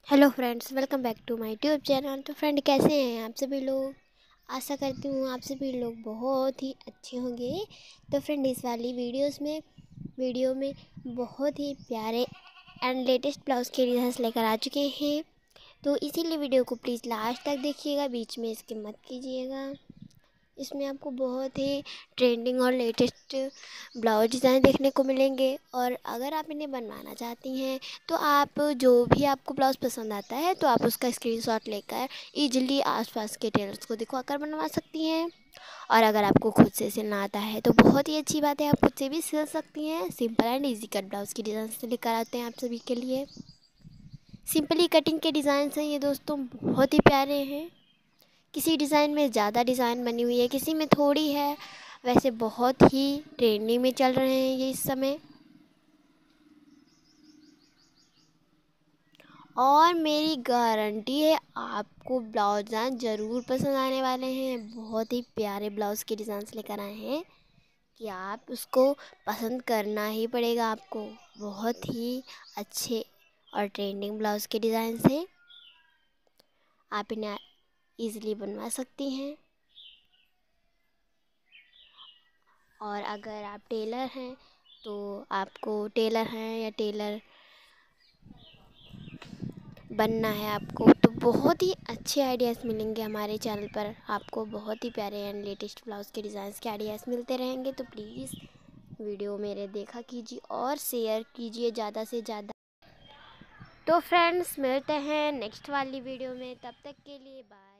Hello friends, welcome back to my YouTube channel. तो friend, कैसे हैं आप सभी लोग? आशा करती हूँ आप सभी लोग बहुत ही अच्छे होंगे। तो फ्रेंड, इस वाली वीडियो में बहुत ही प्यारे एंड लेटेस्ट ब्लाउज़ के डिज़ाइंस लेकर आ चुके हैं। तो इसीलिए वीडियो को प्लीज़ लास्ट तक देखिएगा, बीच में स्किप मत कीजिएगा। इसमें आपको बहुत ही ट्रेंडिंग और लेटेस्ट ब्लाउज डिज़ाइन देखने को मिलेंगे। और अगर आप इन्हें बनवाना चाहती हैं तो आप जो भी आपको ब्लाउज़ पसंद आता है तो आप उसका स्क्रीनशॉट लेकर ईजिली आसपास के टेलर्स को दिखवाकर बनवा सकती हैं। और अगर आपको खुद से सिलना आता है तो बहुत ही अच्छी बात है, आप खुद से भी सिल सकती हैं। Simple and easy cut blouse की डिज़ाइन से लेकर आते हैं आप सभी के लिए। सिंपली कटिंग के डिज़ाइंस हैं ये दोस्तों, बहुत ही प्यारे हैं। किसी डिज़ाइन में ज़्यादा डिज़ाइन बनी हुई है, किसी में थोड़ी है। वैसे बहुत ही ट्रेंडिंग में चल रहे हैं ये इस समय। और मेरी गारंटी है आपको ब्लाउज डिज़ाइन ज़रूर पसंद आने वाले हैं। बहुत ही प्यारे ब्लाउज़ के डिज़ाइंस लेकर आए हैं कि आप उसको पसंद करना ही पड़ेगा आपको। बहुत ही अच्छे और ट्रेंडिंग ब्लाउज़ के डिज़ाइंस हैं, आप इन्हें ईज़िली बनवा सकती हैं। और अगर आप टेलर हैं तो आपको टेलर हैं या टेलर बनना है आपको तो बहुत ही अच्छे आइडियाज़ मिलेंगे हमारे चैनल पर। आपको बहुत ही प्यारे एंड लेटेस्ट ब्लाउज़ के डिज़ाइंस के आइडियाज़ मिलते रहेंगे। तो प्लीज़ वीडियो मेरे देखा कीजिए और शेयर कीजिए ज़्यादा से ज़्यादा। तो फ्रेंड्स, मिलते हैं नेक्स्ट वाली वीडियो में, तब तक के लिए बाय।